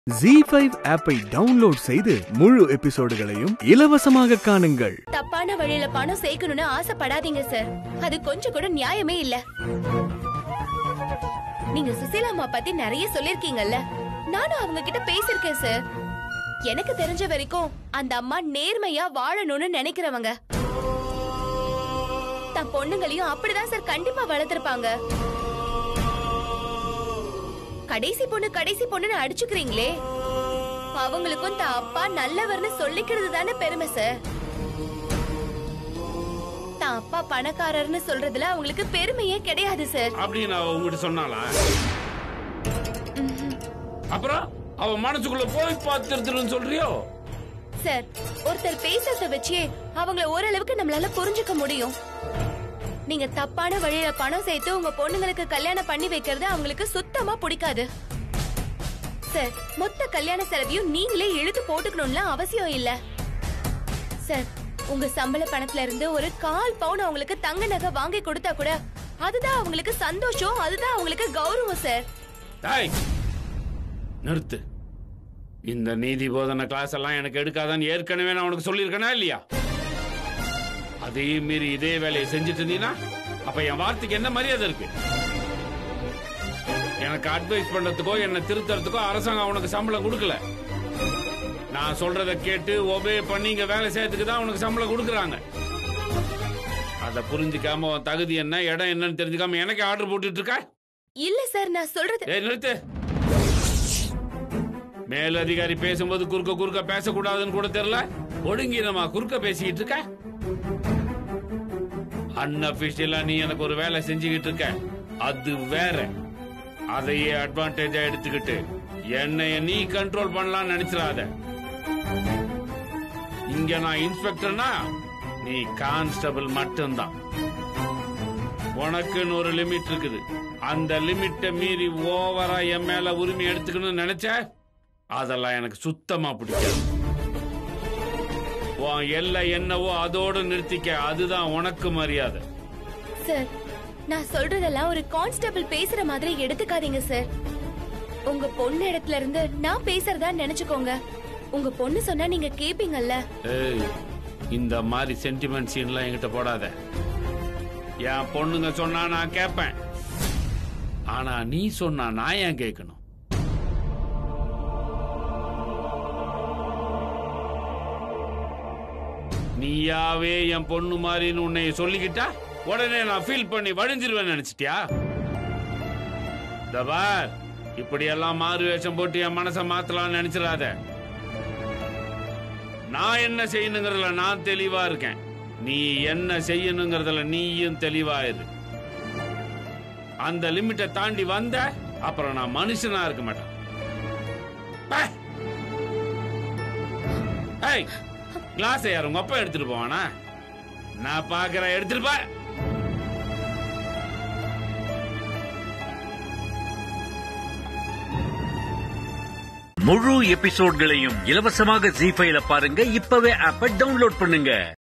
Zee5 ஆப்பை download செய்து முழு எபிசோடுகளையும் இலவசமாக காணுங்கள். தப்பான வழியில பணம் சேர்க்கணும்னு ஆசைப்படாதீங்க சார். அது கொஞ்சம் கூட நியாயமே இல்ல. நீங்க சுசீலாமா பத்தி நிறைய சொல்லிருக்கீங்கல்ல, நானும் அவங்க கிட்ட பேசிருக்கேன் சார். எனக்கு தெரிஞ்ச வரைக்கும் அந்த அம்மா நேர்மையா வாழணும்னு நினைக்கிறவங்க. தன் பொண்ணுங்களையும் அப்படிதான் சார் கண்டிப்பா வளர்த்திருப்பாங்க. கடைசி பொண்ணுன்னு அடிச்சுக்கிறீங்களே, அவங்களுக்கும் தான் அப்பா நல்லவர்னு சொல்லிக்கிறது தானே பெருமை சார். தான் அப்பா பணக்காரர்னு சொல்றதுல அவங்களுக்கு பெருமையே கிடையாது சார். அப்படின்னு அவ உங்ககிட்ட சொன்னாளா? அப்புறம் அவ மனசுக்குள்ள போய் பார்த்துருன்னு சொல்றியோ? சார், ஒருத்தர் பேசுறத வச்சே அவங்கள ஓரளவுக்கு நம்மளால புரிஞ்சுக்க முடியும். நீங்க தப்பான வழியில பணம் சேர்த்து உங்க பொண்ணுங்களுக்கு கல்யாணம் பண்ணி வைக்கிறது அவங்களுக்கு சுத்தமா பிடிக்காது சார். மொத்த கல்யாண செலவையும் நீங்களே இழுத்து போட்டுக்கணும்ல அவசியம் இல்ல சார். உங்க சம்பள பணத்துல இருந்து ஒரு 1/4 பவுன் அவங்களுக்கு தங்க நகை வாங்கி கொடுத்தா கூட அதுதான் அவங்களுக்கு சந்தோஷம், அதுதான் அவங்களுக்கு கௌரவம் சார். நிறுத்து. இந்த நீதி போதனை கிளாஸ் எல்லாம் எனக்கு எடுக்காதான்னு ஏற்கனவே நான் உனக்கு சொல்லியிருக்கேனா இல்லையா? அதே மீறி இதே வேலையை செஞ்சுட்டு இருந்தீங்கன்னா அப்ப என் வார்த்தைக்கு என்ன மரியாதை இருக்கு? எனக்கு அட்வைஸ் பண்றதுக்கோ என்ன திருத்தறதுக்கோ அரசாங்கம் உனக்கு சம்பளம் கொடுக்கல. நான் சொல்றத கேட்டு ஒபே பண்ணி இங்க வேலை செய்யறதுக்கு தான் உனக்கு சம்பளம் கொடுக்கறாங்க. அத புரிஞ்சுக்காம உன் தகுதி என்ன, இடம் என்னன்னு தெரிஞ்சுக்காம எனக்கு ஆர்டர் போட்டுட்டு இருக்க? இல்ல சார், நான் சொல்றது. நிறுத்து. மேல் அதிகாரி பேசும்போது குறுக்க பேசக்கூடாதுன்னு கூட தெரியல. ஒடுங்கி நம்ம குறுக்க பேசிக்கிட்டு இருக்க. அன்அபிஷியலா நீ எனக்கு ஒரு வேலை செஞ்சுக்கிட்டு இருக்க, அது வேற. அதையே அட்வான்டேஜா எடுத்துக்கிட்டு என்னைய நீ கண்ட்ரோல் பண்ணலாம் நினைச்சிடாத. இங்க நான் இன்ஸ்பெக்டர்னா நீ கான்ஸ்டபிள் மட்டும்தான். உனக்குன்னு ஒரு லிமிட் இருக்குது. அந்த லிமிட்டை மீறி ஓவரா என் மேல உரிமை எடுத்துக்கணும்னு நினைச்ச அதெல்லாம் எனக்கு சுத்தமா பிடிக்காது. உன் எல்லை என்னவோ அதோடு நிறுத்திக்க, அதுதான் உனக்கு மரியாதை. சார், நான் சொல்றதெல்லாம் ஒரு கான்ஸ்டபிள் பேசுற மாதிரி எடுத்துக்காதீங்க சார். உங்க பொண்ணு இடத்துல இருந்து நான் பேசுறதா நினைச்சுக்கோங்க. உங்க பொண்ணு சொன்னா நீங்க கேப்பீங்கல்ல. இந்த மாதிரி சென்டிமெண்ட் சீன்லாம் என்கிட்ட போடாத. என் பொண்ணுங்க சொன்னா நான் கேட்பேன், ஆனா நீ சொன்னா நான் ஏன் கேட்கணும்? நீயாவே என் பொண்ணு மாதிரின்னு உன்னை சொல்லிக்கிட்டா உடனே நான் ஃபீல் பண்ணி வழிஞ்சிருவேன் நினைச்சிட்டியா? தபார், இப்படியெல்லாம் மாறு வேஷம் போட்டு என் மனசை மாத்தலாம்னு நினைச்சிடாத. நான் என்ன செய்யணுங்கிறதுல நான் தெளிவா இருக்கேன். நீ என்ன செய்யணுங்கிறதுல நீயும் தெளிவா இரு. அந்த லிமிட்டை தாண்டி வந்த அப்புறம் நான் மனுஷனா இருக்க மாட்டேன். கிளாஸ் யார் உங்க அப்பா எடுத்துட்டு போவானா? நான் பாக்குறேன், எடுத்துட்டு போ. முழு எபிசோட்களையும் இலவசமாக Zee5ல பாருங்க. இப்பவே ஆப்பை டவுன்லோட் பண்ணுங்க.